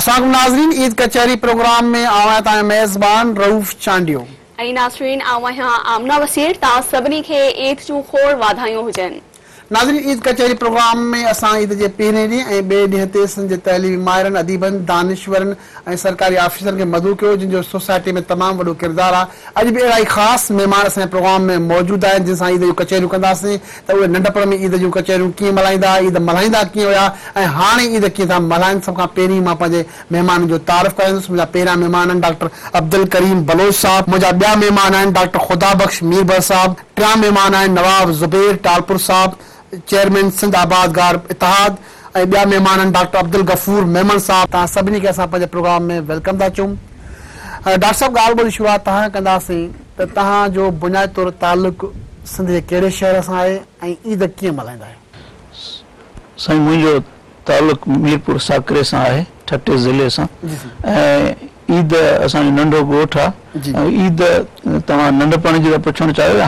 अस्सलाम नाज़रीन, ईद कचहरी प्रोग्राम में आवां तां मेज़बान रऊफ़ चांडियो ऐं नाज़रीन आवां आमना वसीर तां सभिनी खे ईद जूं खोड़ वाधायूं हुजनि। नाज़रीन, ईद कचहरी प्रोग्राम में असां ईद जे पहिरें ॾींहुं ऐं ॿिए ॾींहं ते सिंध जे तइलीमी माहिरनि, अदीबनि, दानिश्वरनि ऐं सरकारी ऑफिसरनि खे मदऊ कयो, जिन जो सोसाइटी में तमामु वॾो किरदारु आहे। अॼु बि अहिड़ा ई ख़ासि महिमान असांजे प्रोग्राम में मौजूदु आहिनि, जिन सां ईद जूं कचहरियूं कंदासीं त उहे नंढपण में ईद जूं कचहरियूं कीअं मल्हाईंदा, ईद मल्हाईंदा कीअं हुया ऐं हाणे ईद कीअं था मल्हाइनि। सभ खां पहिरीं मां पंहिंजे महिमाननि जो तारीफ़ कराईंदुसि। मुंहिंजा पहिरियां महिमान आहिनि डॉक्टर अब्दुल करीम बलोच साहब। मुंहिंजा ॿिया महिमान आहिनि डॉक्टर ख़ुदाबख्श मीरबर साहब। टियां महिमान आहिनि नवाब ज़ुबैर टालपुर साहब, चेयरमैन सिंध आबादगार इतिहाद। ऐं ॿिया महिमान आहिनि डॉक्टर अब्दुल गफ़ूर मेमन साहब। तव्हां सभिनी खे असां पंहिंजे प्रोग्राम में वेलकम था चऊं। डॉक्टर साहब, ॻाल्हि ॿोली शुरूआति तव्हां कंदासीं त तव्हांजो बुनियादी तौरु तालुक़ु सिंध जे कहिड़े शहर सां आहे ऐं ईद कीअं मल्हाईंदा आहियो? साईं, मुंहिंजो तालुक़ु मीरपुर साकरे सां आहे, ठटे ज़िले सां। ऐं ईद असांजो नंढो ॻोठु आहे। ईद तव्हां नंढपण जी पुछणु चाहियो,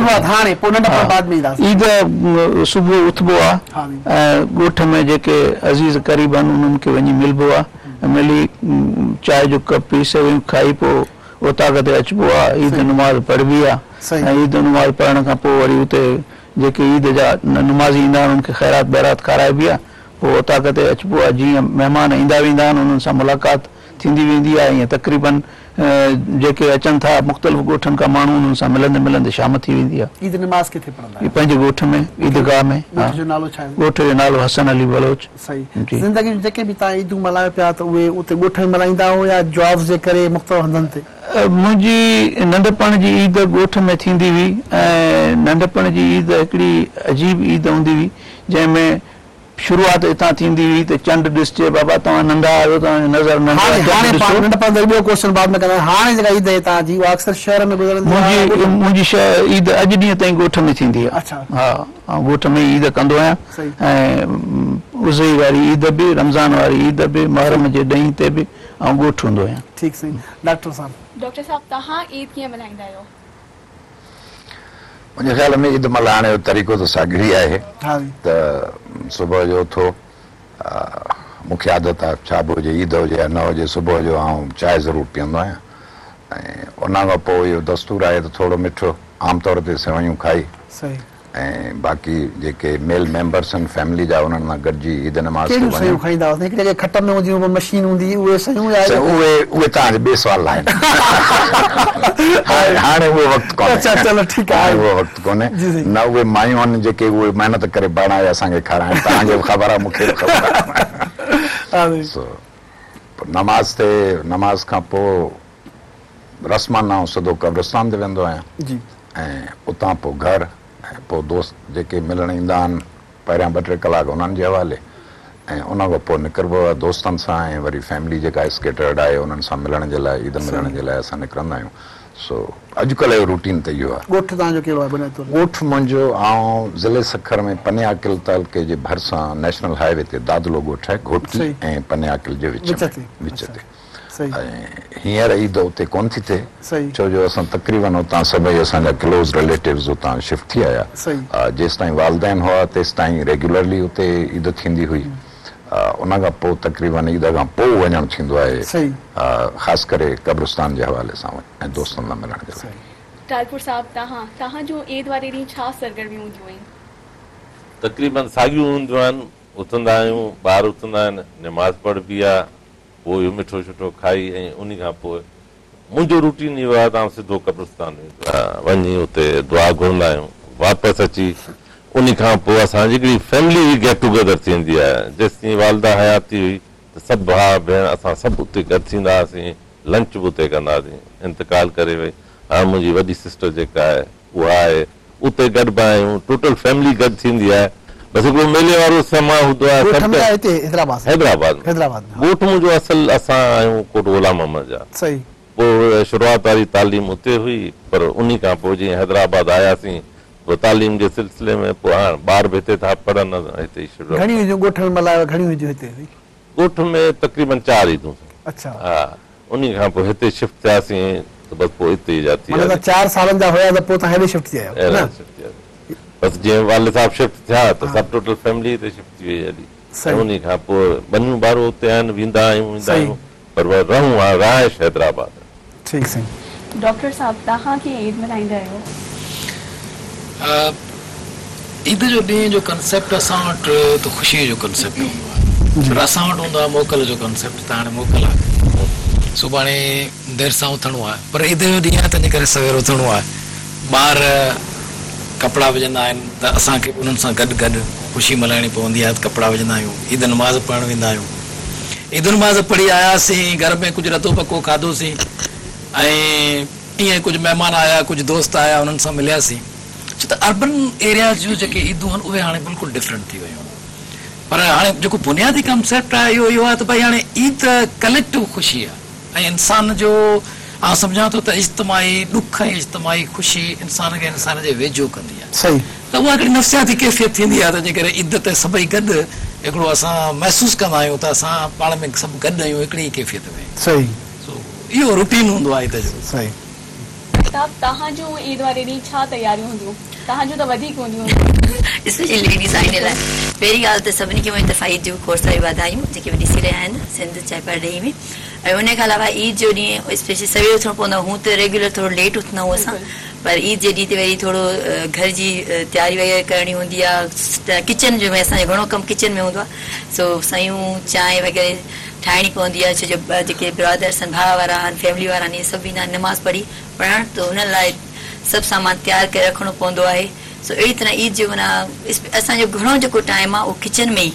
ईद सुबुह उथबो आहे ऐं ॻोठ में जेके अज़ीज़ क़रीब आहिनि उन्हनि खे वञी मिलबो आहे, मिली चांहि जो कप पी सवेयूं खाई पोइ उतां ते अचिबो आहे। ईद नमाज़ पढ़बी आहे ऐं ईद नमाज़ पढ़ण खां पोइ वरी उते जेके ईद जा नमाज़ी ईंदा आहिनि उन्हनि खे ख़ैरात बैरात खाराइबी आहे। पोइ उतां ते अचिबो आहे। जीअं महिमान ईंदा वेंदा आहिनि उन्हनि सां मुलाक़ात थींदी वेंदी आहे। ईअं तक़रीबन जेके अचनि था मुख़्तलिफ़ ॻोठनि खां माण्हू उन्हनि सां मिलंदे मिलंदे शाम थी वेंदी आहे। ईद नमाज़ किथे पढ़ंदा आहियो? पंहिंजे ॻोठ में, ईदगाह में। ॻोठ जो नालो छा आहे? ॻोठ जो नालो हसन अली बलोच। सही। ज़िंदगी में जेके बि तव्हां ईदूं मल्हायो पिया त उहे उते ॻोठ में मल्हाईंदा हो या जॉब्स जे करे मुख़्तलिफ़ हंधनि ते? मुंहिंजी नंढपण जी ईद ॻोठ में थींदी हुई ऐं नंढपण जी ईद हिकिड़ी अजीब ईद हूंदी हुई जंहिंमें शुरूआत हितां थींदी हुई त चंड ॾिसजे, बाबा तव्हां नंढा आहियो, तव्हांजी नज़र मुंहिंजी ईद अॼु ॾींहं ताईं ॻोठ में थींदी आहे। हा, ॻोठ में ईद कंदो आहियां ऐं उज़ई वारी ईद बि, रमज़ान वारी ईद बि, मुहर्रम जे ॾहीं ते बि ऐं ॻोठ हूंदो आहियां। ठीकु साईं। डॉक्टर साहब, तव्हां ईद कीअं मल्हाईंदा आहियो? मुंहिंजे ख़्याल में ईद मल्हाइण जो तरीक़ो त साॻिड़ी आहे। त सुबुह जो उथो, मूंखे आदत आहे छा बि हुजे, ईद हुजे या न हुजे, सुबुह जो आउं चांहि ज़रूरु पीअंदो आहियां। ऐं उन खां पोइ इहो दस्तूर आहे त थोरो मिठो आमतौर ते सेवयूं खाई ऐं बाक़ी जेके मेल मेंबर्स आहिनि फैमिली जा उन्हनि सां गॾिजी ईद नमाज़ उहे तव्हांजे ॿिए सुवाल आहिनि। हाणे उहो वक़्तु कोन्हे न। उहे मायूं आहिनि जेके उहे महिनत करे बणाए असांखे खाराइनि। तव्हांखे बि ख़बर आहे, मूंखे बि ख़बर आहे। नमाज़ ते, नमाज़ खां पोइ रस्मान आउं सिधो कब्रिस्तान ते वेंदो आहियां ऐं उतां पोइ घर ऐं पोइ दोस्त जेके मिलण ईंदा आहिनि पहिरियां 2-3 कलाक उन्हनि जे हवाले ऐं उन खां पोइ निकिरबो आहे दोस्तनि सां ऐं वरी फैमिली जेका स्केटर्ड आहे उन्हनि सां मिलण जे लाइ, ईद मिलण जे लाइ असां निकिरंदा आहियूं। सो अॼुकल्ह जो रूटीन त इहो आहे। ॻोठ तव्हांजो कहिड़ो आहे? ॻोठ मुंहिंजो आउं ज़िले सखर में पनियाकिल तालुके जे भरिसां नेशनल हाईवे ते दादलो ॻोठ आहे, घोटकी ऐं पनियाकिल जे विच ते। ऐं हींअर ईद उते कोन थी थिए छो जो असां तक़रीबन उतां सभई असांजा क्लोज़ रिलेटिव्स उतां शिफ्ट थी आया। जेसि ताईं वालदेन हुआ तेसि ताईं रेगुलरली उते ईद थींदी हुई। उन खां पोइ तक़रीबन ईद खां पोइ वञणु थींदो आहे, ख़ासि करे कब्रिस्तान जे हवाले सां ऐं दोस्तनि सां मिलण जे लाइ। टालपुर साहब, तव्हांजो ईद वारे ॾींहुं छा सरगर्मियूं हूंदियूं आहिनि? तक़रीबन साॻियूं हूंदियूं आहिनि। उथंदा आहियूं, ॿार उथंदा आहिनि, नमाज़ पढ़बी आहे, पोइ इहो मिठो शिठो खाई ऐं उन खां पोइ मुंहिंजो रूटीन इहो आहे त सिधो कब्रिस्तान वञी उते दुआ घुरंदा आहियूं, वापसि अची उन खां पोइ असांजी हिकिड़ी फैमिली गेट टुगेदर थींदी आहे। जेसिताईं वालदा हयाती हुई त सभु भाउ भेण असां सभु उते गॾु थींदा हुआसीं, लंच बि उते कंदा हुआसीं। इंतकाल करे वई, हाणे मुंहिंजी वॾी सिस्टर जेका आहे उहा आहे, उते गॾु बि आहियूं, टोटल फैमिली गॾु थींदी आहे। बसि हिकिड़ो मेले वारो समय हूंदो आहे हैदराबाद। ॻोठ मुंहिंजो असल असां आहियूं कोट ग़ुलाम मोहम्मद जा। पोइ शुरूआति वारी तालीम उते हुई, पर उन खां पोइ जीअं हैदराबाद आयासीं पोइ तालीम जे सिलसिले में पोइ हाणे ॿार बि हिते था पढ़नि, हिते ई ॻोठ में तक़रीबन 4 ईदूं। हा, उन खां पोइ हिते शिफ्ट थियासीं त बसि पोइ हिते ई जा थी 4 सालनि जा हुया त पोइ तव्हां हेॾे शिफ्ट थी आहियो। बसि जीअं वाले साहब शिफ्ट थिया त सभु टोटल फैमिली हिते शिफ्ट थी वई। उन खां पोइ बनियूं ॿारो उते आहिनि, वेंदा आहियूं ईंदा आहियूं, पर रहूं आहे रहाइश हैदराबाद। ठीकु साईं। डॉक्टर साहब तव्हां कीअं ईद मल्हाईंदा आहियो? ईद जो ॾींहं जो कंसेप्ट असां वटि त ख़ुशीअ जो कंसेप्ट हूंदो आहे, पर असां वटि हूंदो आहे मोकल जो कंसेप्ट। त हाणे मोकल आहे, सुभाणे देरि सां उथणो आहे, पर ईद जो ॾींहुं आहे तंहिंजे करे सवेर उथणो आहे। ॿार कपिड़ा विझंदा आहिनि त असांखे उन्हनि सां गॾु गॾु ख़ुशी मल्हाइणी पवंदी आहे, त कपिड़ा विझंदा आहियूं, ईद नमाज़ पढ़णु वेंदा आहियूं। ईद नमाज़ पढ़ी आयासीं, घर में कुझु रतो पको खाधोसीं ऐं ईअं कुझु महिमान आया, कुझु दोस्त आया, उन्हनि सां मिलियासीं। छो त अर्बन एरिया जूं जेके ईदूं आहिनि उहे हाणे बिल्कुलु डिफरेंट थी वियूं, पर हाणे जेको बुनियादी कंसेप्ट आहे इहो आहे त भई हाणे ईद कलेक्टिव ख़ुशी आहे ऐं इंसान जो आउं सम्झां थो त इज्तमाही ॾुख ऐं इज्तमाही ख़ुशी इंसान खे इंसान जे वेझो कंदी आहे। सही। त उहा हिकिड़ी नफ़्सियाती कैफ़ियत थींदी आहे, तंहिंजे करे ईद ते सभई गॾु हिकिड़ो असां महसूसु कंदा आहियूं त असां पाण में सभु गॾु आहियूं हिकिड़ी कैफ़ियत में। सही। इहो रूटीन हूंदो आहे ईद जो। सही। तव्हां जूं ईद वारे ॾींहुं छा तयारियूं हूंदियूं? तव्हां जूं त वधीक हूंदियूं। स्पेशली लेडीज़ आहिनि लाइ पहिरीं ॻाल्हि त सभिनी खे मुंहिंजी तरफ़ां ईद जूं खोड़ सारी वाधायूं जेके बि ॾिसी रहिया आहिनि सिंध चाहे परॾेही में। ऐं उन खां अलावा ईद जो ॾींहुं स्पेशली सवेल उथणो पवंदो आहे। हूं त रेगुलर थोरो लेट उथंदा आहियूं असां, पर ईद जे ॾींहुं ते वरी थोरो घर जी तयारी वग़ैरह करणी हूंदी आहे। किचन जो में असांजो घणो कमु किचन में हूंदो आहे, सो सयूं चांहि वग़ैरह ठाहिणी पवंदी आहे। छो जो जेके ब्रदर्स आहिनि, भाउ वारा आहिनि, फैमिली वारा आहिनि, इहे सभु ईंदा आहिनि नमाज़ पढ़ी पढ़णु, त हुन लाइ सभु सामान तयारु करे रखिणो पवंदो आहे। सो अहिड़ी तरह ईद जो माना असांजो घणो जेको टाइम आहे उहो किचन में ई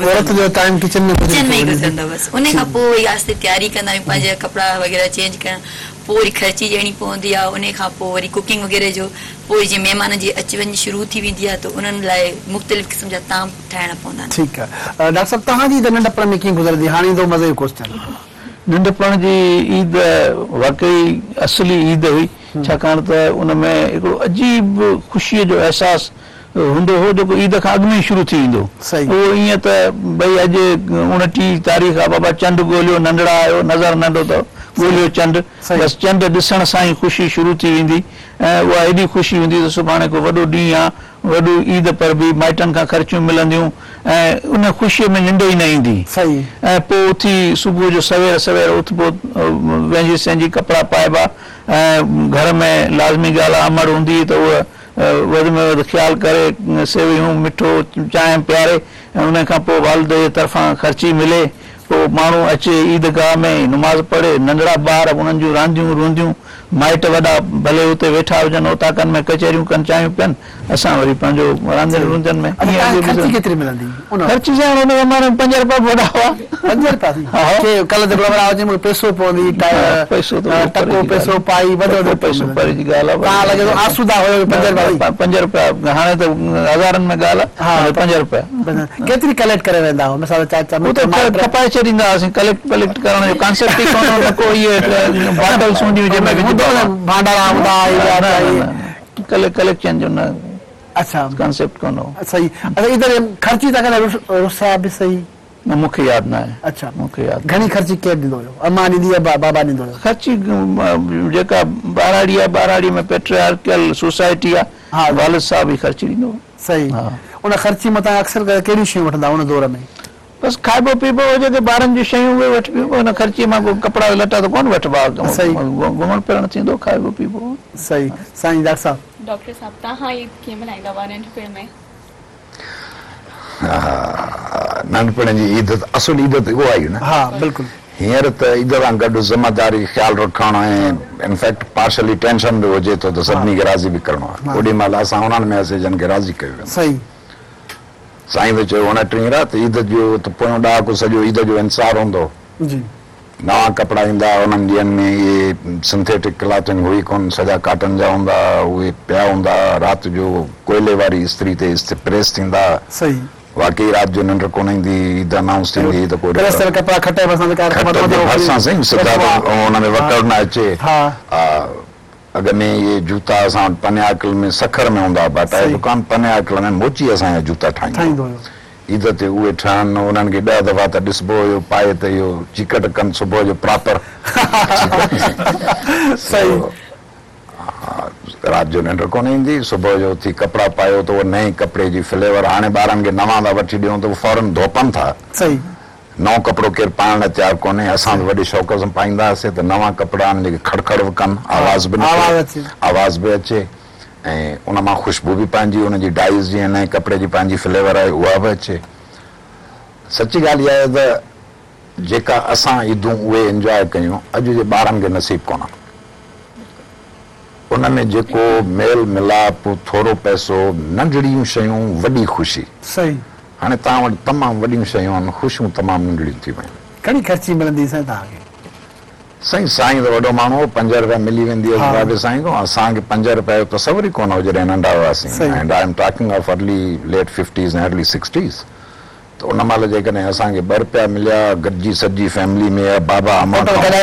किचन में ई गुज़रंदो बसि। उन खां पोइ वरी आस्ते तयारी कंदा आहियूं, पंहिंजा कपिड़ा वग़ैरह चेंज करणु, पोइ वरी ख़र्ची ॾियणी पवंदी आहे। उन खां पोइ वरी कुकिंग वग़ैरह जो, पोइ जीअं महिमान जी अच वञ शुरू थी वेंदी आहे त उन्हनि लाइ मुख़्तलिफ़ क़िस्म जा ताम ठाहिणा पवंदा आहिनि। ठीकु आहे। डॉक्टर साहब तव्हांजी नंढपण में कीअं गुज़रंदी? हाणे ईंदो मज़े जो क्वेश्चन। नंढपण जी ईद वाकई असली ईद हुई, छाकाणि त उन में हिकिड़ो अजीब ख़ुशीअ जो अहसासु हूंदो हो जेको ईद खां अॻु में ई शुरू थी वेंदो। उहो ईअं त भई अॼु 29 तारीख़ आहे, बाबा चंड ॻोल्हियो, नंढड़ा आयो, नज़र नंढो अथव, ॻोल्हियो चंड, बसि चंड ॾिसण सां ई ख़ुशी शुरू थी वेंदी। ऐं उहा एॾी ख़ुशी हूंदी त सुभाणे को वॾो ॾींहुं आहे, वॾो ईद पर बि माइटनि खां ख़र्चियूं मिलंदियूं ऐं उन ख़ुशीअ में निंड ई न ईंदी। ऐं पोइ उथी सुबुह जो सवेर सवेर उथबो, वेंझी सैंजी कपिड़ा पाइबा ऐं घर में लाज़मी ॻाल्हि आहे अमड़ हूंदी त उहा वधि में वधि ख़्यालु करे सेवियूं मिठो चांहि पीआरे ऐं उन खां पोइ वालिद जे तरफ़ां ख़र्ची मिले, पोइ माण्हू अचे ईदगाह में नमाज़ पढ़े, नंढड़ा ॿार उन्हनि जूं रांदियूं रूंदियूं, माइट वॾा भले हुते वेठा हुजनि, ओताकनि में कचहरियूं कनि, चाहियूं पियनि, असां वरी पंहिंजो रांदियुनि रूंदियुनि में। केतिरी मिलंदी ख़र्ची सां हुन ज़माने में 5 रुपया वॾा हुआ। 5 रुपया कल्ह त बराबरि हुजे, मूंखे पैसो पवंदी, पैसो टको पैसो पाई वॾो पैसो परे जी ॻाल्हि आहे। लॻे थो आसूदा हुयो 5 रुपया, हाणे त हज़ारनि में ॻाल्हि आहे। 5 रुपया केतिरी कलेक्ट करे वेंदा हुआ? मिसाल खपाए छॾींदा हुआसीं। कलेक्ट करण जो कॉन्सेप्ट ई कोन हो, को इहे बॉटल्स हूंदियूं जंहिंमें भांडारा हूंदा, कलेक्शन जो न अच्छा कॉन्सेप्ट कोन हो। सही। अच्छा इधर ख़र्ची था कनि रुसा बि सही? न मूंखे यादि न आहे। अच्छा मूंखे यादि घणी ख़र्ची केरु ॾींदो हुयो? अम्मा ॾींदी या बाबा ॾींदो हुयो? ख़र्ची जेका ॿाराड़ी आहे, ॿाराड़ी में पेट्रियार्कल सोसाइटी आहे, वालिद साहब ई ख़र्ची ॾींदो हो। सही। उन ख़र्ची मथां अक्सर कहिड़ियूं शयूं वठंदा उन दौर में? बसि खाइबो पीबो हुजे त ॿारनि जूं शयूं उहे वठिबियूं, उन ख़र्ची मां को कपिड़ा लटा त कोन वठिबा, घुमण फिरण थींदो, खाइबो पीबो। सही। साईं डॉक्टर साहब तव्हां ईद कीअं मल्हाईंदा हुआ नंढपण में? नंढपण जी ईद असुल ईद त उहा आई न। हा बिल्कुलु। हींअर त ईद सां गॾु ज़िमेदारी ख़्यालु रखणु ऐं इनफैक्ट पार्शली टेंशन बि हुजे थो त सभिनी खे राज़ी बि करिणो आहे। ओॾी महिल असां उन्हनि में असीं जिन खे राज़ी कयो वेंदो। सही। साईं त चयो 29 राति ईद जो त पोयों ॾाकु सॼो ईद जो इंतज़ारु हूंदो। नवां कपिड़ा ईंदा उन्हनि ॾींहंनि में, इहे सिंथेटिक क्लॉथिंग हुई कोन, सॼा काटन जा हूंदा, उहे पिया हूंदा। राति जो कोयले वारी इस्त्री ते प्रेस थींदा। सही। वाकई राति जो निंड कोन ईंदी, ईद अनाउंस थींदी त पोइ कपिड़ा खटे भरिसां साईं सिधा हुन में वकड़ न अचे। अॻ में इहे जूता असां वटि पन्याकल में सखर में हूंदा, बाटाए दुकान पन्याकल में मोची असांजा जूता ठाहींदो हुयो। ईद ते उहे ठहनि, उन्हनि खे 10 दफ़ा त ॾिसबो हुयो, पाए त इहो चिकट कनि सुबुह जो प्रॉपर। सही। राति जो निंड कोन ईंदी, सुबुह जो उथी कपिड़ा पायो त उहो नए कपिड़े जी फ्लेवर, हाणे ॿारनि खे नवां था वठी ॾियूं त फौरन धोपनि था। सही नओं कपिड़ो केरु पाइण लाइ तयारु कोन्हे, असां वॾे शौक़ सां पाईंदा हुआसीं त नवां कपिड़ा आहिनि जेके खड़खड़ बि कनि, आवाज़ बि अचे ऐं उन मां ख़ुशबू बि पंहिंजी, उनजी डाइज़ जीअं नए कपिड़े जी पंहिंजी फ्लेवर आहे उहा बि अचे। सची ॻाल्हि इहा आहे त जेका असां ईदूं उहे इंजॉय कयूं, अॼु जे ॿारनि खे नसीब कोन। उन में जेको मेल मिलाप, थोरो पैसो, नंढड़ियूं शयूं, वॾी ख़ुशी। सही। हाणे तव्हां वटि तमामु वॾियूं शयूं आहिनि, ख़ुशियूं तमामु नंढड़ियूं थी वियूं। घणी ख़र्ची मिलंदी साईं तव्हांखे? साईं त वॾो माण्हू, 5 रुपया मिली वेंदी आहे साईं खां। असांखे 5 रुपए जो तसवुर ई कोन हो जॾहिं नंढा हुआसीं। And I am talking of early late 50s and early 60s। त उन महिल जेकॾहिं असांखे 2 रुपया मिलिया, गॾिजी सॼी फैमिली में बाबा अमा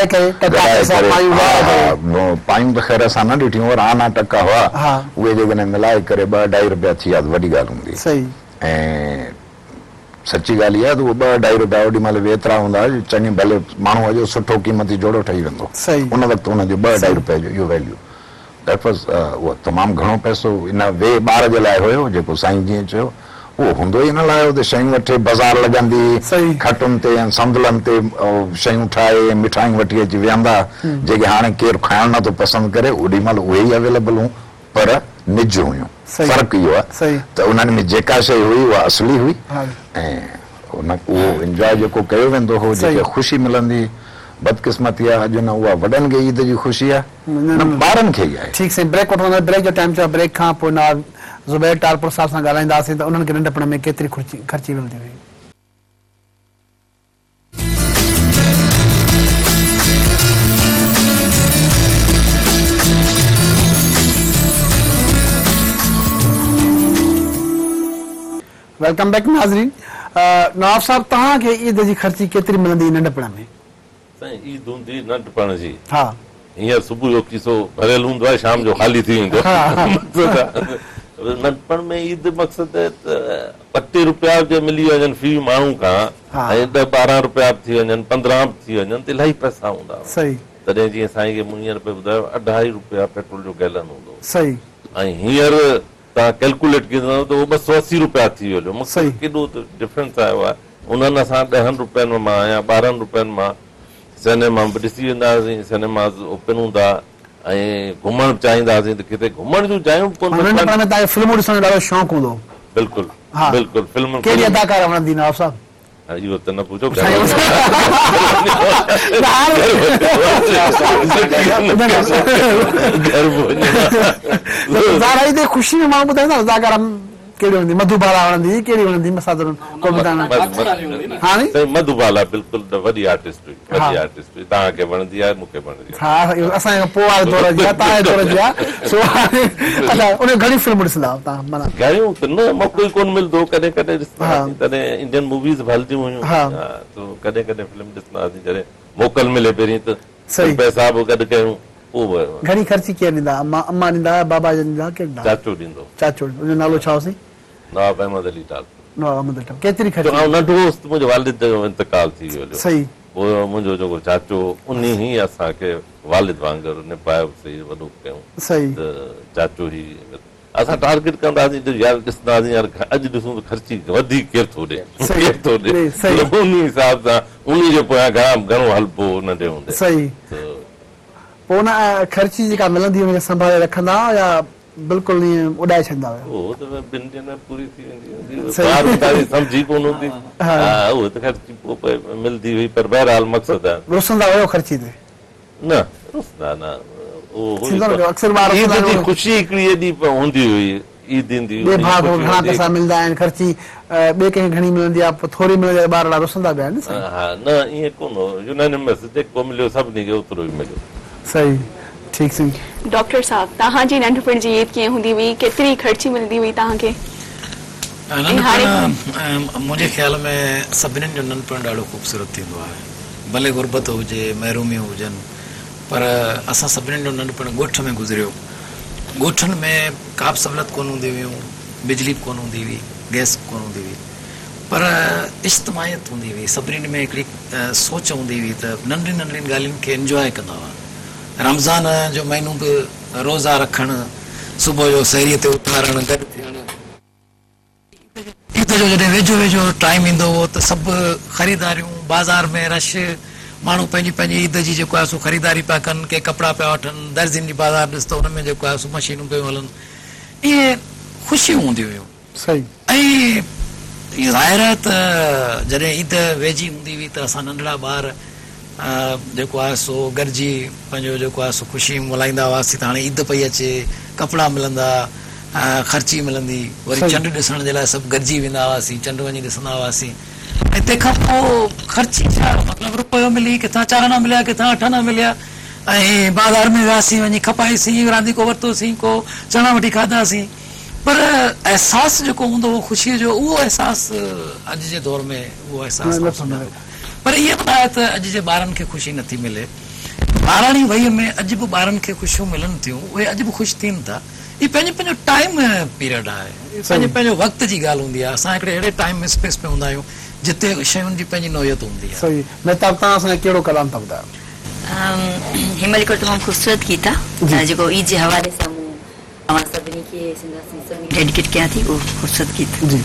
पायूं त ख़ैर असां न ॾिठियूं, पर आना टका हुआ, उहे जेकॾहिं मिलाए करे 2-2.5 रुपया थी विया त वॾी ॻाल्हि हूंदी। ऐं सची ॻाल्हि इहा त उहे 2-2.5 रुपया ओॾी महिल बि एतिरा हूंदा चङी, भले माण्हू अॼु सुठो क़ीमती जोड़ो ठही वेंदो, उन वक़्तु हुनजो 2-2.5 रुपए जो इहो वैल्यू दैट वाज़ उहो तमामु घणो पैसो इन वे ॿार जे लाइ हुयो, जेको साईं जीअं चयो उहो हूंदो ई इन लाइ हो त शयूं वठे, बाज़ार लॻंदी, खटुनि ते ऐं संदुलनि ते शयूं ठाहे, मिठायूं वठी अची विहंदा, जेके हाणे केरु खाइणु नथो पसंदि करे, ओॾी महिल उहे ई अवेलेबल हुयूं, पर निज हुयूं। फ़र्क़ु इहो आहे त उन्हनि में जेका शइ हुई उहा असली हुई ऐं उहो इंजॉय जेको कयो वेंदो हो, जेके ख़ुशी मिलंदी। बदकिस्मती आहे अॼु न उहा वॾनि खे ईद जी ख़ुशी आहे, न ॿारनि खे ई आहे। ठीकु साईं, ब्रेक वठूं, ब्रेक जो टाइम थियो, ब्रेक खां पोइ न ज़ुबैर टालपुर साहब सां ॻाल्हाईंदासीं त उन्हनि खे नंढपण में केतिरी ख़र्ची मिलंदी हुई। वेलकम बैक नाज़रीन। नवाब साहब, तव्हांखे ईद जी ख़र्ची केतिरी मिलंदी नंढपण में? साईं ईद हूंदी नंढपण जी, हा, हींअर सुबुह जो किसो भरियल हूंदो आहे, शाम जो ख़ाली थी वेंदो। नंढपण में ईद मक़सद त 2 रुपया जे मिली वञनि फी माण्हू खां, ऐं 10-12 रुपया बि थी वञनि, 15 बि थी वञनि, त इलाही पैसा हूंदा। सही। तॾहिं जीअं साईं खे मूं हींअर पे ॿुधायो 2.5 रुपया पेट्रोल जो गैलन हूंदो। सही। ऐं हींअर तव्हां कैलकुलेट कंदव त उहो 280 रुपया थी वियो। मूंखे केॾो डिफरेंस आयो आहे। उन्हनि असां 10 रुपयनि मां या 12 रुपयनि मां सिनेमा बि ॾिसी वेंदा हुआसीं, सिनेमा ओपन हूंदा, ऐं घुमणु चाहींदासीं त किथे घुमण जूं जायूं फिल्मूं ॾिसण जो ॾाढो शौक़ु हूंदो। बिल्कुलु बिल्कुलु। फिल्म कहिड़ी अदाकार वणंदी नवाब साहब? इहो त न पुछो, ख़ुशी में माण्हू ॿुधाईंदा अदाकार कहिड़ी वणंदी? मधुबाला वणंदी, कहिड़ी वणंदी? मधुबाला बिल्कुलु वॾी आर्टिस्ट हुई, वॾी आर्टिस्ट हुई। तव्हांखे वणंदी आहे, मूंखे वणंदी आहे। हा, असांजे पोइ वारे दौर जी आहे, तव्हांजे दौर जी आहे। अच्छा, उन घणी फिल्मूं ॾिसंदा आहियो तव्हां? माना घणियूं त न, मौक़ो ई कोन मिलंदो, कॾहिं कॾहिं ॾिसंदा हुआसीं, तॾहिं इंडियन मूवीज़ बि हलंदियूं हुयूं, त कॾहिं कॾहिं फिल्म ॾिसंदा हुआसीं जॾहिं मोकल मिले पहिरीं त पैसा बि गॾु कयूं। घणी ख़र्ची केरु ॾींदा? अम्मा ॾींदा, बाबा ॾींदा, केरु ॾींदा? चाचो ॾींदो। चाचो, हुनजो नालो छा हुओसीं? नवाब अहमद अली टालपुर। नवाब अहमद अली टालपुर। केतिरी ख़र्ची? नंढो होसि मुंहिंजे वालिद जो इंतकाल थी वियो। सही। पोइ मुंहिंजो जेको चाचो, उन ई असांखे वालिद वांगुरु निभायोसीं, वॾो कयूं। सही। त चाचो ई असां टारगेट कंदासीं, यार ॾिसंदासीं, यार अॼु ॾिसूं त ख़र्ची वधीक केरु थो ॾे, केरु थो ॾे, उन हिसाब सां उन जे पोयां घणो हलबो नंढे हूंदे। सही। पोइ उन ख़र्ची जेका मिलंदी हुनखे संभाले रखंदा या बिल्कुलु ईअं उॾाए छॾींदा हुआ? उहो त 2 ॾींहंनि में पूरी थी वेंदी, सम्झी कोन हूंदी, उहो त ख़र्ची पोइ मिलंदी हुई, पर बहरहाल मक़सदु आहे। रुसंदा हुयो ख़र्ची ते? न रुसंदा न, ईद जी ख़ुशी हिकिड़ी एॾी हूंदी हुई, ईद ईंदी हुई, घणा पैसा मिलंदा आहिनि, ख़र्ची ॿिए कंहिंखे घणी मिलंदी आहे, पोइ थोरी मिलंदी आहे, ॿार रुसंदा पिया आहिनि। हा, न ईअं कोन हो, यूनानिमस जेको मिलियो सभिनी खे ओतिरो ई मिलियो। सही। ठीक सही। डॉक्टर साहब, तव्हांजी नंढपण जी ईद कीअं हूंदी हुई? केतिरी ख़र्ची मिलंदी हुई तव्हांखे? मुंहिंजे ख़्याल में सभिनीनि जो नंढपण ॾाढो ख़ूबसूरत थींदो आहे, भले गुरबत हुजे, महिरूमियूं हुजनि, पर असां सभिनीनि जो नंढपण ॻोठ में गुज़रियो। ॻोठनि में का बि सहूलियत कोन हूंदी हुयूं, बिजली कोन हूंदी हुई, गैस कोन हूंदी हुई, पर इज्तमाहियत हूंदी हुई, सभिनीनि में हिकिड़ी सोच हूंदी हुई त नंढियुनि नंढियुनि ॻाल्हियुनि खे इंजॉय कंदा हुआ। रमज़ान जो महीनो बि रोज़ा रखणु, सुबुह जो सहरीअ ते उथारणु गॾु थियणु ईद जो जॾहिं वेझो वेझो टाइम ईंदो हो त सभु ख़रीदारियूं बाज़ार में रश माण्हू पंहिंजी पंहिंजी ईद जी जेको आहे सो ख़रीदारी पिया कनि के कपिड़ा पिया वठनि दर्जियुनि जी बाज़ार ॾिस त हुन में जेको आहे सो मशीनूं पियूं हलनि इहे ख़ुशियूं हूंदियूं हुयूं सही ऐं इहो ज़ाहिर आहे त जॾहिं ईद वेझी हूंदी हुई त असां नंढड़ा ॿार जेको आहे सो गॾिजी पंहिंजो जेको आहे सो ख़ुशी मल्हाईंदा हुआसीं त हाणे ईद पई अचे कपिड़ा मिलंदा ख़र्ची मिलंदी वरी चंड ॾिसण जे लाइ सभु गॾिजी वेंदा हुआसीं चंड वञी ॾिसंदा हुआसीं ऐं तंहिंखां पोइ ख़र्ची छा मतिलबु रुपयो मिली किथां चाराना मिलिया किथां अठाना मिलिया ऐं बाज़ार में वियासीं वञी खपाईसीं रांदीको वरितोसीं को चणा वठी खाधासीं पर अहसासु जेको हूंदो हो ख़ुशीअ जो उहो अहसासु अॼु जे दौर में उहो अहसासु पर इहा बि आहे त अॼु जे ॿारनि खे ख़ुशी नथी मिले ॿाराणी वईअ में अॼु बि ॿारनि खे ख़ुशियूं मिलनि थियूं उहे अॼु बि ख़ुशि थियनि था ही पंहिंजो पंहिंजो टाइम पीरियड आहे पंहिंजो पंहिंजो वक़्त जी ॻाल्हि हूंदी आहे असां हिकिड़े अहिड़े टाइम स्पेस में हूंदा आहियूं जिते शयुनि जी पंहिंजी नोयत हूंदी आहे सही महताब तव्हां असांखे कहिड़ो कलाम था ॿुधायो हिन महिल हिकिड़ो तमामु ख़ूबसूरत गीत आहे जेको ईद जे हवाले सां मूं तव्हां सभिनी खे डेडिकेट कयां थी उहो ख़ूबसूरत गीत जी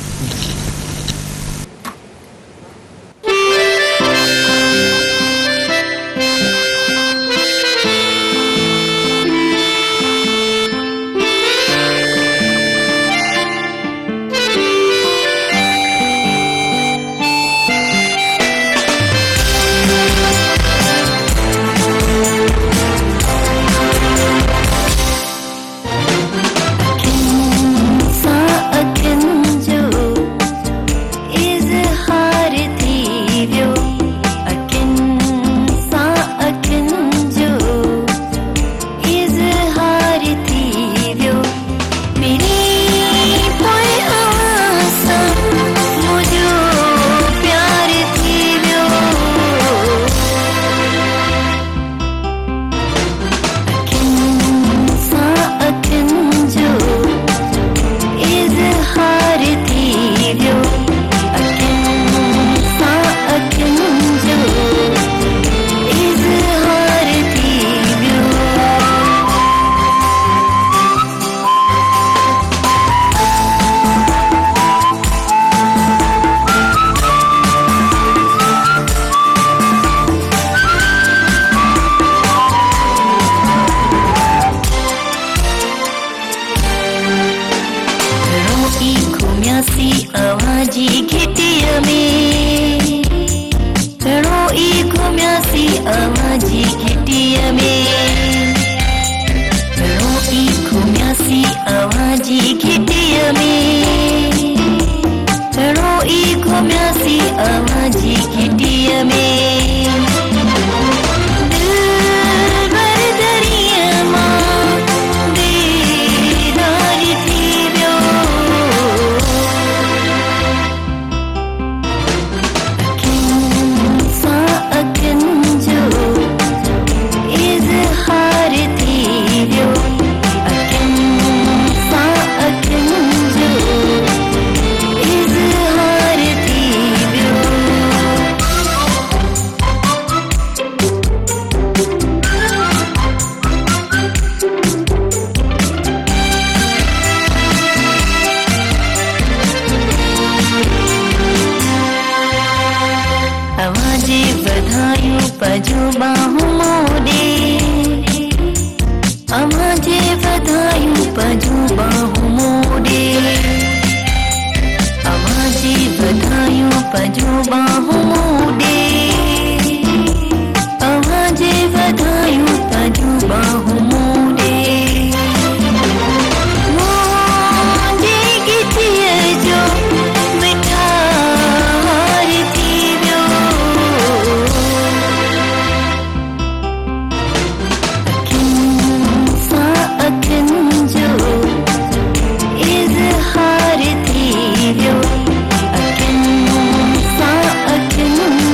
इज़हार थी वियो अखियुनि सां अखियुनि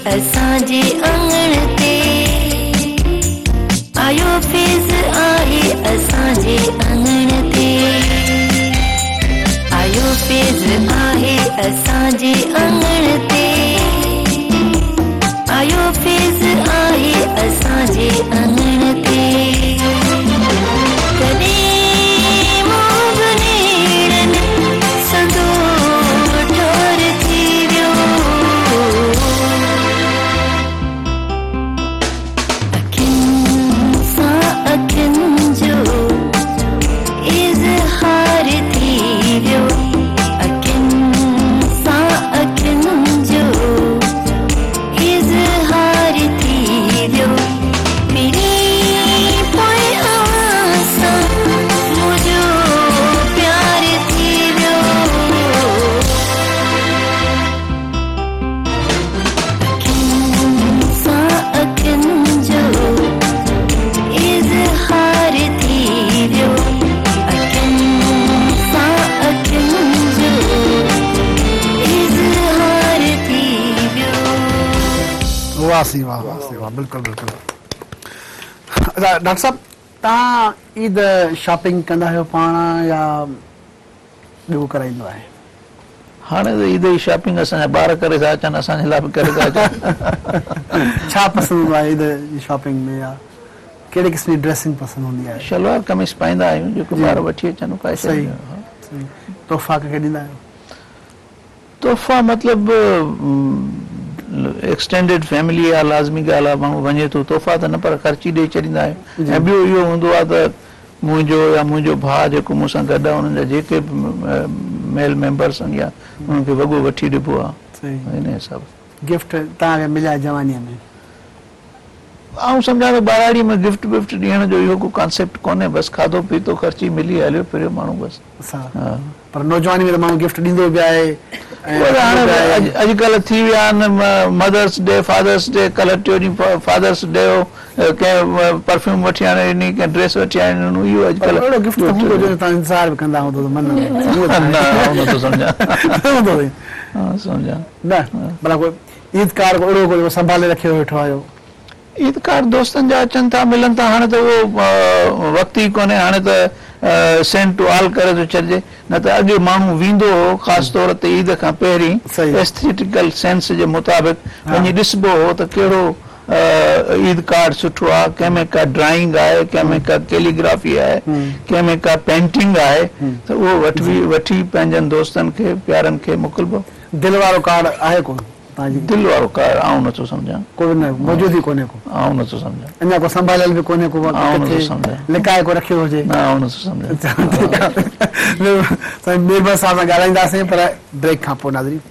असांजे आंगण ते आयो फैज़ आहे असांजे आंगण ते आयो फैज़ आहे असांजे आंगण ते आयो फैज़ आहे असांजे आंगण ते कॾहिं मोगनेड़नि सदो ठोर थी वियो अखियुनि सां अखियुनि जो इज़हार थी वियो अखियुनि सां अखियुनि जो इज़हार थी वियो मेरी पोइ आसां मुंहिंजो प्यार थी वियो अखियुनि सां अखियुनि जो इज़हार थी वियो अखियुनि सां अखियुनि जो इज़हार थी वियो वाह सी वाह बिल्कुलु बिल्कुलु अच्छा डॉक्टर साहब तव्हां ईद शॉपिंग कंदा आहियो पाण या ॿियो कराईंदो आहे हाणे त ईद जी शॉपिंग असांजा ॿार करे था अचनि असांजे लाइ बि करे था अचनि छा पसंदि हूंदो आहे ईद जी शॉपिंग में या कहिड़े क़िस्म जी ड्रेसिंग पसंदि हूंदी आहे शलवार कमीज़ पाईंदा आहियूं जेको ॿार वठी अचनि पाए सही छॾींदा आहियूं। सही तोहफ़ा कंहिंखे ॾींदा आहियो तोहफ़ा मतिलबु एक्सटेंडेड फैमिली आहे लाज़मी ॻाल्हि आहे माण्हू वञे थो तोहफ़ा त न पर ख़र्ची ॾेई छॾींदा आहियूं ऐं ॿियो इहो हूंदो आहे त मुंहिंजो या मुंहिंजो भाउ जेको मूंसां गॾु आहे उन्हनि जा जेके मेल मेंबर्स आहिनि या उन्हनि खे वॻो वठी ॾिबो आहे सही हिन हिसाब सां गिफ्ट तव्हांखे मिलिया जवानीअ में आउं सम्झां थो ॿाराड़ी में गिफ्ट विफ्ट ॾियण जो इहो को कॉन्सेप्ट कोन्हे बसि खाधो पीतो ख़र्ची मिली हलियो फिरियो माण्हू बसि असां हा पर नौजवानी में त माण्हू गिफ्ट ॾींदो बि आहे अॼुकल्ह थी विया आहिनि मदर्स डे फादर्स डे कल्ह टियों ॾींहुं फादर्स डे हो कंहिं परफ्यूम वठी आणे ॾिनी कंहिं ड्रेस वठी आणे ॾिनो इहो अॼुकल्ह अहिड़ो गिफ्ट हूंदो जो तव्हां इंतज़ार बि कंदा हूंदो मन में नथो सम्झां हूंदो हा सम्झां न भला कोई ईदकार अहिड़ो कोई संभाले रखियो वेठो आहियो ईदकार दोस्तनि जा अचनि था मिलनि था हाणे त उहो वक़्तु ई कोन्हे हाणे त सेंड टू ऑल करे थो छॾिजे न त अॻे माण्हू वेंदो हो ख़ासि तौर ते ईद खां पहिरीं एस्थेटिकल सेंस जे मुताबिक़ वञी ॾिसबो हो त कहिड़ो ईद कार्ड सुठो आहे कंहिंमें का ड्राइंग आहे कंहिंमें का कैलीग्राफी आहे कंहिंमें का पेंटिंग आहे त उहो वठी पंहिंजनि दोस्तनि खे प्यारनि खे मोकिलिबो दिलि वारो कार्ड आहे कोन दिलि वारो कार्ड आउं नथो सम्झां कोई न मौजूद ई कोन्हे को आउं नथो सम्झां अञा को संभालियल बि कोन्हे को लिकाए को रखियो हुजे न आउं नथो सम्झां निर्भर साहब सां ॻाल्हाईंदासीं पर ब्रेक खां पोइ नाज़रीन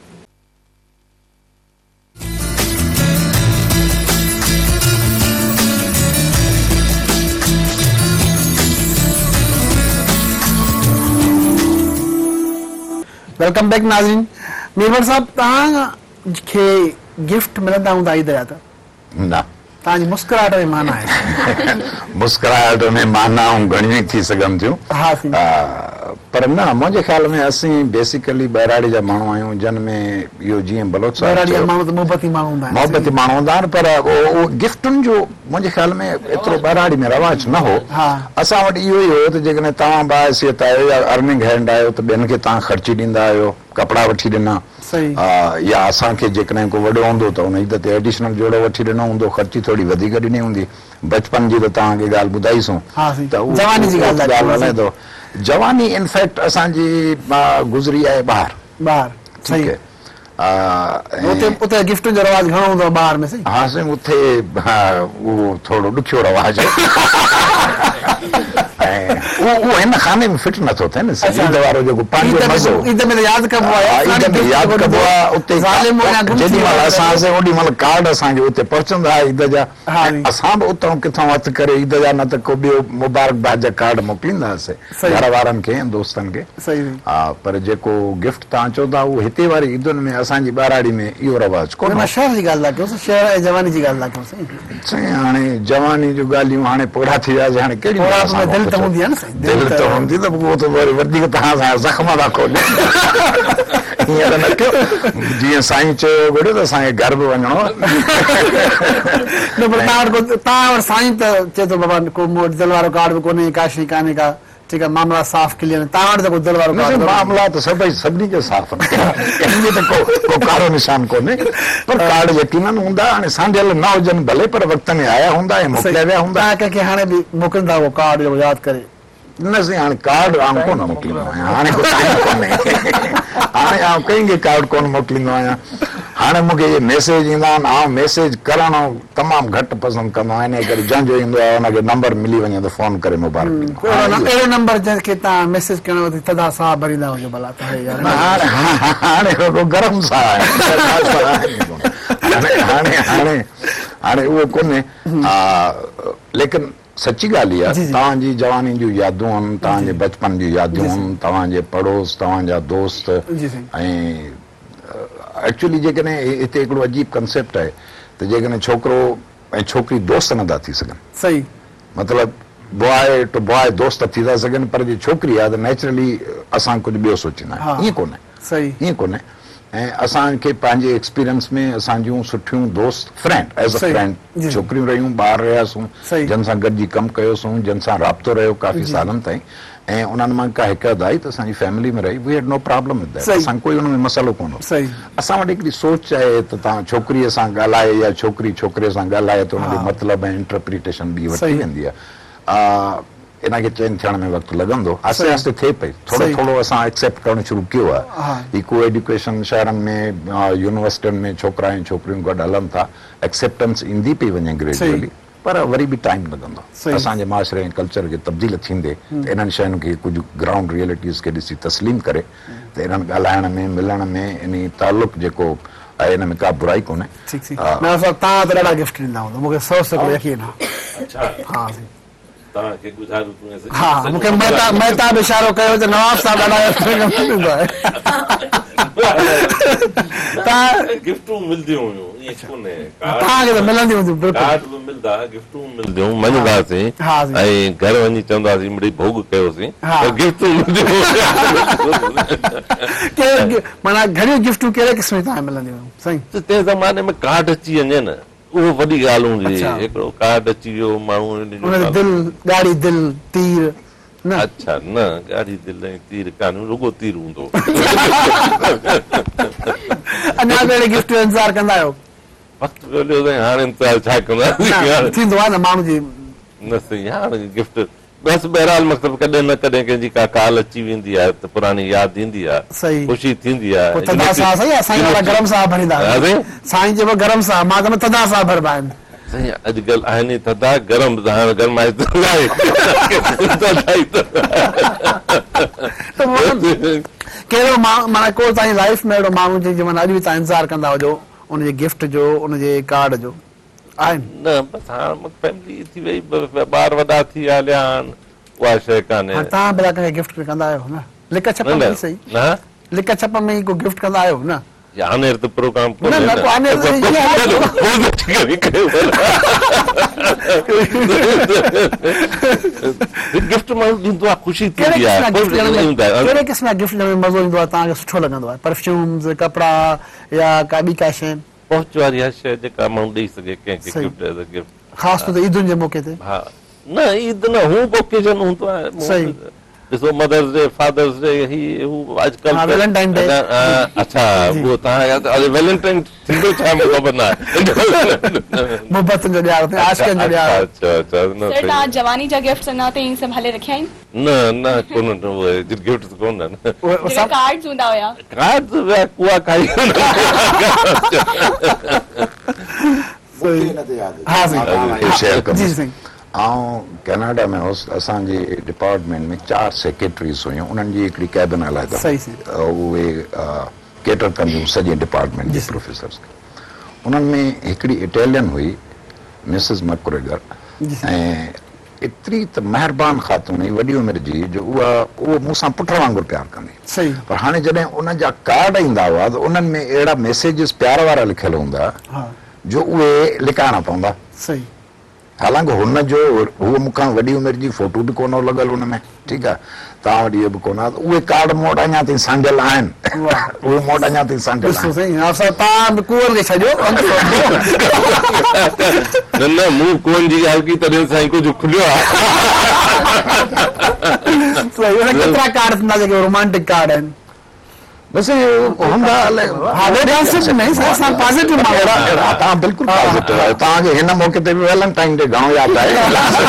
वेलकम बैक नाज़रीन निर्भर साहब तव्हांखे गिफ्ट मिलंदा हूंदा ईद जा त न तव्हांजी मुस्कुराहट में माना आहे मुस्कुराहट में माना घणियूं थी सघनि थियूं पर न मुंहिंजे ख़्याल में असीं बेसिकली बहिराड़ी जा माण्हू आहियूं जिन में इहो जीअं बलोच मोहबती माण्हू हूंदा आहिनि पर उहो गिफ्टुनि जो मुंहिंजे ख़्याल में एतिरो बहिराड़ी में रवाज न हो असां वटि इहो ई हो त जेकॾहिं तव्हां बाहसियत आहियो या अर्निंग हैंड आहियो त ॿियनि खे तव्हां ख़र्ची ॾींदा आहियो कपिड़ा वठी ॾिना या असांखे जेकॾहिं को वॾो हूंदो त उन ईद ते एडिशनल जोड़ो वठी ॾिनो हूंदो ख़र्ची थोरी वधीक ॾिनी हूंदी बचपन जी त तव्हांखे ॻाल्हि ॿुधाईसूं त हले थो जवानी इनफैक्ट असांजी गुज़री आहे ॿाहिरि उते गिफ्ट जो रवाज घणो हूंदो आहे ॿाहिरि में हा साईं उते उहो थोरो ॾुखियो रवाज उहो हिन खाने में फिट नथो थिए न ईद वारो जेको पंहिंजो मज़ो ईद में यादि कबो आहे उते जेॾीमहिल असां ओॾीमहिल कार्ड असांखे उते पहुचंदा ईद जा असां बि उतां किथां हथु करे ईद जा न त को ॿियो मुबारकबाद जा कार्ड मोकिलींदासीं घर वारनि खे दोस्तनि खे हा पर जेको गिफ्ट तव्हां चओ था उहो हिते वारी ईदुनि में असांजी ॿाराड़ी में इहो रवाज कोन्हे शहर जी ॻाल्हि था कयोसीं शहर ऐं जवानी जी ॻाल्हि था कयोसीं साईं हाणे जवानी जूं ॻाल्हियूं हाणे पोड़ा थी वियासीं हाणे कहिड़ी दिलि त हूंदी आहे न साईं, दिलि त हूंदी त पोइ त वरी वधीक तव्हां सां ज़ख़्म था खोले हीअं त न कयो जीअं साईं चयो घुरियो त असांखे घर बि वञिणो आहे न पर तव्हां वटि साईं त चए थो बाबा को मूं वटि दिलि वारो कार्ड बि कोन्हे, का शइ कान्हे का, ठीकु आहे, मामला साफ़ क्लियर आहिनि, तव्हां वटि त को दिलि वारो कार्ड मामला त सभिनी खे साफ़ आहिनि, को कारो निशान कोन्हे, पर कार्ड यकीनन हूंदा, हाणे सांडियल न हुजनि भले, पर वक़्त में आया हूंदा ऐं मोकिलिया विया हूंदा। तव्हां कंहिंखे हाणे बि मोकिलींदा उहो कार्ड यादि करे? न साईं, हाणे कार्ड आउं कोन मोकिलींदो आहियां, हाणे को टाइम कोन्हे, हाणे आउं कंहिंखे कार्ड कोन मोकिलींदो आहियां। हाणे मूंखे इहे मैसेज ईंदा आहिनि, आउं मैसेज करणु तमामु घटि पसंदि कंदो आहियां, इन करे जंहिंजो ईंदो आहे हुनखे नंबर मिली वञे त फोन करे मुबारक ॾींदो आहियां। अहिड़ो नंबर जंहिंखे तव्हां मैसेज करणो अथई तदा साह भरींदा हुजो भला त हाणे गरम साह हाणे उहो कोन्हे, लेकिन सची ॻाल्हि इहा, तव्हांजी जवानी जूं यादूं आहिनि, तव्हांजे बचपन जूं यादूं आहिनि, तव्हांजे पड़ोस, तव्हांजा दोस्त, ऐं एक्चुअली जेकॾहिं हिते हिकिड़ो अजीब कंसेप्ट आहे त जेकॾहिं छोकिरो ऐं छोकिरी दोस्त नथा थी सघनि, सही मतिलबु बॉय टू बॉय दोस्त थी था सघनि, पर जे छोकिरी आहे त नेचुरली असां कुझु ॿियो सोचींदा आहियूं, ईअं कोन्हे, सही ईअं कोन्हे। ऐं असांखे पंहिंजे एक्सपीरियंस में असांजूं सुठियूं दोस्त फ्रेंड एज़ अ फ्रेंड छोकिरियूं रहियूं, ॿार रहियासीं, जिन सां गॾिजी कमु कयोसीं, जिन सां राब्तो रहियो काफ़ी सालनि ताईं, ऐं उन्हनि मां का हिकु अधु आई त असांजी फैमिली में रही, वी हैड नो प्रॉब्लम विद दैट, असां कोई हुन में मसइलो कोन हो। असां वटि हिकिड़ी सोच आहे त तव्हां छोकिरीअ सां ॻाल्हाए या छोकिरी छोकिरे सां ॻाल्हाए त हुनजो मतिलबु ऐं इंटरप्रिटेशन ॿी वठी वेंदी आहे। इनखे चेंज थियण में वक़्तु लॻंदो, आहिस्ते आहिस्ते थिए पई, थोरो थोरो असां एक्सेप्ट करणु शुरू कयो आहे। ही को एजुकेशन शहरनि में यूनिवर्सिटियुनि में छोकिरा ऐं छोकिरियूं गॾु हलनि था, एक्सेप्टेंस ईंदी पई वञे ग्रेजुअली, पर वरी बि टाइम लॻंदो। असांजे माशरे ऐं कल्चर खे तब्दील थींदे त इन्हनि शयुनि खे कुझु ग्राउंड रियलिटीज़ खे ॾिसी तस्लीम करे त इन्हनि ॻाल्हाइण में मिलण में इन तालुक जेको आहे इन में का बुराई कोन्हे। तव्हां त ॾाढा गिफ्ट ॾींदा हूंदा, मूंखे 100% यकीन आहे। हा, मूंखे महताब इशारो कयो त नवाज़ साहब ॾाढा ॾींदो आहे। गिफ्टूं मिलंदियूं हुयूं, ईअं कोन्हे, तव्हांखे त मिलंदियूं हूंदियूं, कार्ड बि मिलंदा, गिफ्टूं मिलंदियूं, मञंदासीं ऐं घर वञी चवंदासीं मिड़ई भोग कयोसीं, गिफ्टूं मिलंदियूं। माना घणियूं गिफ्टूं कहिड़े क़िस्म जी तव्हांखे मिलंदियूं साईं? तंहिं ज़माने में कार्ड अची वञे न, उहो वॾी ॻाल्हि हूंदी, हिकिड़ो कार्ड अची वियो, माण्हू दिल ॻाढ़ी दिल तीर न, अच्छा न ॻाढ़ी दिल ऐं तीर कान, रुॻो तीर हूंदो। अञा बि अहिड़े गिफ्ट जो इंतज़ारु कंदा आहियो? वक़्तु ॻोल्हियो साईं, हाणे इंतज़ारु छा कंदासीं, थींदो आहे न माण्हू जी, न साईं हाणे गिफ्ट बसि बहरहाल मतिलबु कॾहिं न कॾहिं कंहिंजी का काल अची वेंदी आहे त पुराणी यादि ईंदी आहे, ख़ुशी थींदी आहे। गरम साह भरींदा साईं चइबो गरम साह, मां त थधा साह भरबा आहिनि साईं, अॼुकल्ह आहिनि थधा गरम, हाणे गरमाए कहिड़ो माना को तव्हांजी लाइफ में अहिड़ो माण्हू जंहिंजो माना अॼु बि तव्हां इंतज़ारु कंदा हुजो उनजे गिफ्ट जो, उनजे कार्ड जो? आहिनि न, बसि हाणे फैमिली थी वई, ॿार वॾा थी हलिया आहिनि, उहा शइ कान्हे। तव्हां भला कंहिंखे गिफ्ट कंदा आहियो न? लिक छप में सही, लिक छप में को गिफ्ट कंदा आहियो न? आनेर त प्रोग्राम गिफ्ट माण्हू ॾींदो आहे, ख़ुशी थींदी आहे। कहिड़े क़िस्म जा गिफ्ट में मज़ो ईंदो आहे, तव्हांखे सुठो लॻंदो आहे? परफ्यूम्स, कपिड़ा या का ॿी का शइ पहुच वारी आहे शइ जेका माण्हू ॾेई सघे कंहिंखे गिफ्ट एज़ अ गिफ्ट, ख़ासि तौर ते ईदुनि जे मौक़े ते? हा, न ईद न, हू ओकेजन हूंदो आहे। ॾिसो मदर्स डे, फादर्स डे, हू अॼुकल्ह वैलेंटाइन डे, अच्छा उहो तव्हां वैलेंटाइन थींदो छा मूंखे ख़बर न आहे, मोहबतनि जो ॾियार, आशिक़नि जो ॾियार। अच्छा अच्छा, तव्हां जवानी जा गिफ्ट अञा ताईं सभु हले रखिया आहिनि? न न कोन, उहे गिफ्ट कोन आहिनि, कार्ड्स हूंदा हुया, कार्ड कुआ खाई। आउं कैनेडा में हुउसि, असांजे डिपार्टमेंट में 4 सेक्रेटरीज़ हुयूं, उन्हनि जी हिकिड़ी कैबिन अलॻि, उहे केटर कंदियूं सॼे डिपार्टमेंट जे प्रोफेसर्स खे। उन्हनि में हिकिड़ी इटालियन हुई, मिसिस मकरेगर, ऐं एतिरी त महिरबानी ख़ातून हुई, वॾी उमिरि जी, जो उहो मूंसां पुट वांगुरु प्यारु कंदी। पर हाणे जॾहिं उन जा कार्ड ईंदा हुआ त उन्हनि में अहिड़ा मैसेजिस प्यार वारा लिखियल हूंदा जो उहे लिकाइणा पवंदा। हालांकि हुन जो हूअ मूंखां वॾी उमिरि जी फोटो बि कोन लॻल हुन में, ठीकु आहे, तव्हां वटि इहो बि कोन आहे, उहे कार्ड मूं वटि अञा ताईं सांडियल आहिनि, उहे मूं वटि अञा ताईं सांडियल न मूं कोन जी ॻाल्हि की तॾहिं साईं कुझु खुलियो आहे। केतिरा कार्ड थींदा जेके रोमांटिक कार्ड आहिनि? बसि हूंदा तव्हां बिल्कुलु पॉज़िटिव आहियो, तव्हांखे हिन मौक़े ते बि वैलेंटाइन डे घणो यादि आहे,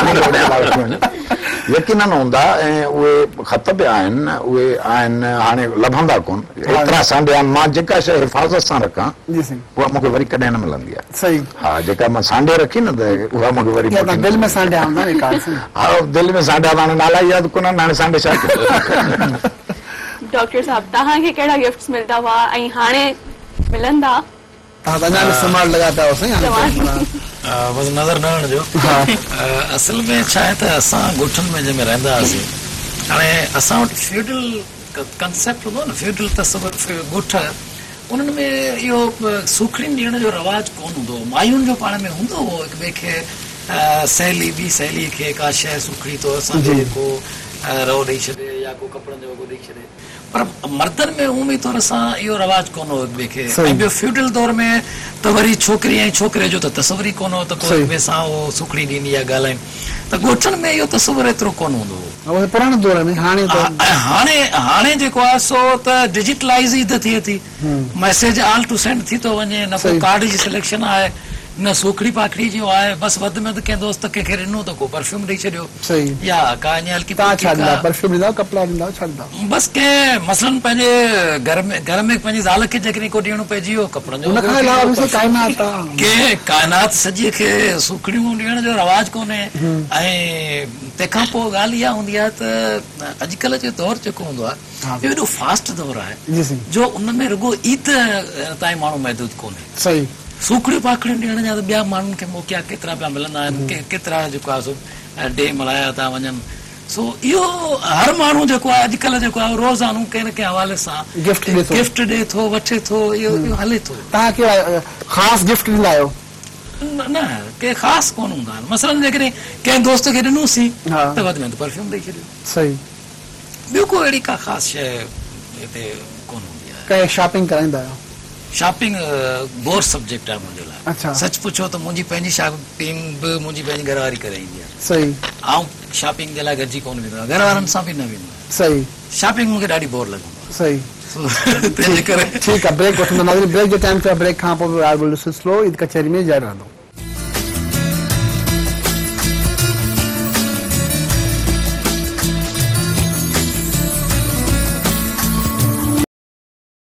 यकीनन हूंदा, ऐं उहे ख़त बि आहिनि, उहे आहिनि, हाणे लभंदा कोन, एतिरा सांडिया मां जेका शइ हिफ़ाज़त सां रखां उहा मूंखे वरी कॾहिं न मिलंदी आहे। सही, हा, जेका मां सांडे रखी न त उहा मूंखे वरी दिलि में सांडिया हूंदा, हा दिलि में सांडिया हाणे नाला यादि कोन आहिनि, हाणे सांडे छा डॉक्टर साहब तव्हांखे कहिड़ा गिफ्ट्स मिलंदा हुआ ऐं हाणे मिलंदा? तव्हां अञा बि संभाल लॻा पिया हुआ बसि नज़र न हणिजो। असल में छा आहे त असां ॻोठनि में जंहिंमें रहंदा हुआसीं, हाणे असां वटि फ्यूडल कंसेप्ट हूंदो न, फ्यूडल तस्वुर ॻोठ, उन्हनि में इहो सूखड़ियुनि ॾियण जो रवाजु कोन हूंदो हो, मायुनि जो पाण में हूंदो हो हिक ॿिए खे सहेली ॿी सहेलीअ खे का शइ सूखड़ी तो असांखे को रओ ॾेई छॾे या को कपिड़नि जो वॻो ॾेई छॾे, पर मर्दनि में उमी तौर सां इहो रवाजु कोन हो हिक ॿिए खे। ऐं ॿियो फ्यूडल दौर में त वरी छोकिरी ऐं छोकिरे जो त तस्वुर ई कोन हो त को हिक ॿिए सां उहो सूखड़ी ॾींदी या ॻाल्हाइनि, त ॻोठनि में इहो तस्वुर एतिरो कोन हूंदो हो पुराणे दौर में। हाणे जेको आहे सो त डिजिटलाइज़ ई त थिए थी, मैसेज आल टू सेंड थी थो वञे, न को कार्ड जी सिलेक्शन आहे, न सूखड़ी पाखड़ी जो आहे, बसि वधि में वधि कंहिं दोस्त कंहिंखे ॾिनो त को परफ्यूम ॾेई छॾियो या का ईअं हल्की बसि कंहिं मसलन पंहिंजे घर में पंहिंजी ज़ाल खे जेकॾहिं को ॾियणो पइजी वियो कपिड़नि जो, कंहिं काइनात सॼीअ खे सूखड़ियूं ॾियण जो रवाजु कोन्हे। ऐं तंहिंखां पोइ ॻाल्हि इहा हूंदी आहे त अॼुकल्ह जो दौरु जेको हूंदो आहे इहो एॾो फास्ट दौरु आहे जो उन में रुॻो ईद ताईं माण्हू महदूद कोन्हे। सूखड़ियूं पाखड़ियूं ॾियण जा त ॿिया माण्हुनि खे मौक़ा केतिरा पिया मिलंदा आहिनि, केतिरा जेको आहे सो डे मल्हाया था वञनि। सो इहो हर माण्हू जेको आहे अॼुकल्ह जेको आहे रोज़ानो कंहिं न कंहिं हवाले सां गिफ्ट ॾे थो, वठे थो, इहो हले थो। तव्हां ख़ासि गिफ्ट ॾींदा आहियो? न के ख़ासि कोन हूंदा आहिनि, मसलन जेकॾहिं कंहिं दोस्त खे ॾिनोसीं त वधि में वधि परफ्यूम ॾेई छॾियो। सही, ॿियो को अहिड़ी का ख़ासि शइ हिते कोन हूंदी आहे। कंहिं शॉपिंग कराईंदा आहियो? शॉपिंग बोर सब्जेक्ट आहे मुंहिंजे लाइ। सच पुछो त मुंहिंजी पंहिंजी शॉपिंग बि मुंहिंजी पंहिंजी घरवारी करे ईंदी आहे। सही, आउं शॉपिंग जे लाइ गॾिजी कोन वेंदो आहियां, घर वारनि सां बि न वेंदो आहियां। सही, शॉपिंग मूंखे ॾाढी बोर लॻंदो आहे। सही, तंहिंजे करे ठीकु आहे, ब्रेक वठंदो। ब्रेक जो टाइम थियो, ब्रेक खां पोइ सिलसिलो ईद कचहरी में जारी रहंदो।